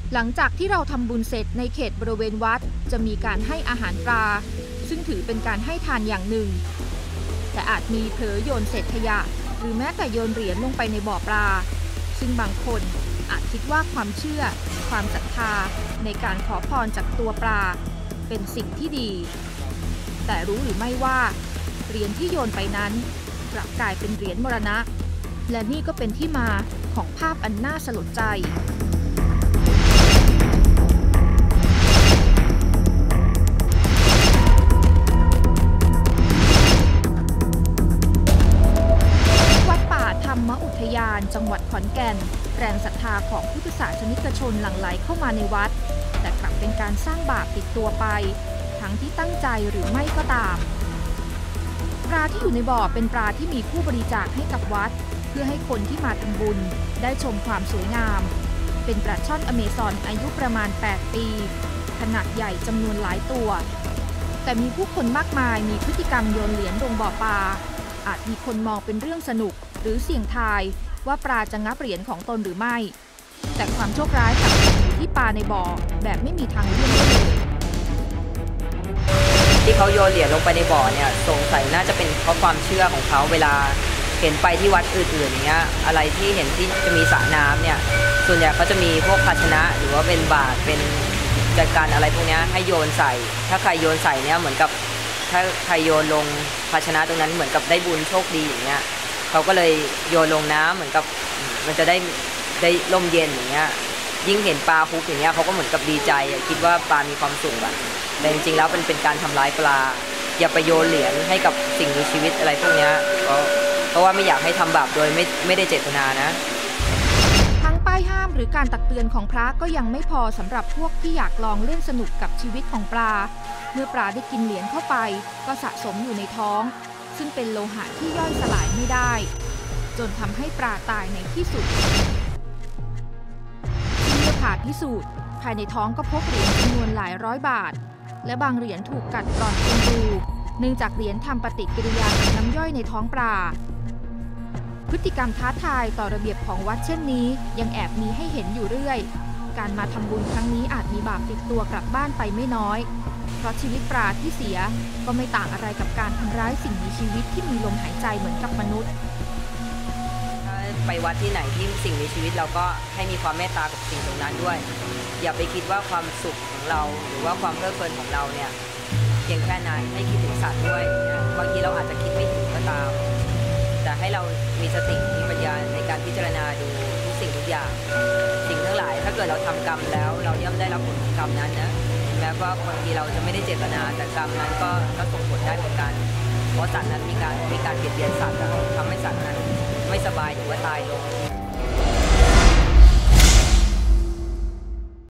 หลังจากที่เราทำบุญเสร็จในเขตบริเวณวัดจะมีการให้อาหารปลาซึ่งถือเป็นการให้ทานอย่างหนึ่งแต่อาจมีเผลอโยนเศษขยะหรือแม้แต่โยนเหรียญลงไปในบ่อปลาซึ่งบางคนอาจคิดว่าความเชื่อความศรัทธาในการขอพรจากตัวปลาเป็นสิ่งที่ดีแต่รู้หรือไม่ว่าเหรียญที่โยนไปนั้นกลับกลายเป็นเหรียญมรณะและนี่ก็เป็นที่มาของภาพอันน่าสลดใจธรรมอุทยานจังหวัดขอนแก่นแรงศรัทธาของพุทธศาสนิกชนหลั่งไหลเข้ามาในวัดแต่กลับเป็นการสร้างบาปติดตัวไปทั้งที่ตั้งใจหรือไม่ก็ตามปลาที่อยู่ในบ่อเป็นปลาที่มีผู้บริจาคให้กับวัดเพื่อให้คนที่มาทำบุญได้ชมความสวยงามเป็นปลาช่อนอเมซอนอายุประมาณ8 ปีขนาดใหญ่จำนวนหลายตัวแต่มีผู้คนมากมายมีพฤติกรรมโยนเหรียญลงบ่อปลาอาจมีคนมองเป็นเรื่องสนุกหรือเสี่ยงทายว่าปลาจะงับเหรียญของตนหรือไม่แต่ความโชคร้ายกลับอยู่ที่ปลาในบ่อแบบไม่มีทางเลี่ยงได้เลยที่เขาโยนเหรียญลงไปในบ่อเนี่ยสงสัยน่าจะเป็นเพราะความเชื่อของเขาเวลาเห็นไปที่วัดอื่นๆอย่างเงี้ยอะไรที่เห็นที่จะมีสระน้ำเนี่ยส่วนใหญ่เขาจะมีพวกภาชนะหรือว่าเป็นบาตรเป็นจัดการอะไรพวกนี้ให้โยนใส่ถ้าใครโยนใส่เนี่ยเหมือนกับถ้าใครโยนลงภาชนะตรงนั้นเหมือนกับได้บุญโชคดีอย่างเงี้ยเขาก็เลยโยนลงน้ำเหมือนกับมันจะได้ลมเย็นอย่างเงี้ยยิ่งเห็นปลาคุกอย่างเงี้ยเขาก็เหมือนกับดีใจคิดว่าปลามีความสุขอะแต่จริงๆแล้วเป็นการทำร้ายปลาอย่าไปโยนเหรียญให้กับสิ่งมีชีวิตอะไรพวกนี้เพราะว่าไม่อยากให้ทำบาปโดยไม่ได้เจตนานะทั้งป้ายห้ามหรือการตักเตือนของพระก็ยังไม่พอสำหรับพวกที่อยากลองเล่นสนุกกับชีวิตของปลาเมื่อปลาได้กินเหรียญเข้าไปก็สะสมอยู่ในท้องซึ่งเป็นโลหะที่ย่อยสลายไม่ได้จนทำให้ปลาตายในที่สุดเมื่อผ่าพิสูจน์ภายในท้องก็พบเหรียญจำนวนหลายร้อยบาทและบางเหรียญถูกกัดกร่อนเป็นรูเนื่องจากเหรียญทำปฏิกิริยากับน้ำย่อยในท้องปลาพฤติกรรมท้าทายต่อระเบียบของวัดเช่นนี้ยังแอบมีให้เห็นอยู่เรื่อยการมาทำบุญครั้งนี้อาจมีบาปติดตัวกลับบ้านไปไม่น้อยเพราะชีวิตปลาที่เสียก็ไม่ต่างอะไรกับการทำร้ายสิ่งมีชีวิตที่มีลมหายใจเหมือนกับมนุษย์ไปวัดที่ไหนที่สิ่งมีชีวิตเราก็ให้มีความเมตตากับสิ่งตรงนั้นด้วยอย่าไปคิดว่าความสุขของเราหรือว่าความเพลิดเพลินของเราเนี่ยเพียงแค่นั้นให้คิดถึงสัตว์ด้วยบางทีเราอาจจะคิดไม่ถึงก็ตามแต่ให้เรามีสติมีปัญญาในการพิจารณาดูทุกสิ่งทุกอย่างสิ่งทั้งหลายถ้าเกิดเราทำกรรมแล้วเราย่อมได้รับผลของกรรมนั้นนะแม้ว่าบางทีเราจะไม่ได้เจตนาแต่กรรมนั้นก็ส่งผลได้เหมือนกันเพราะสัตว์นั้นมีการเบียดเบียนสัตว์ทำให้สัตว์นั้นไม่สบายหรือว่าตายลง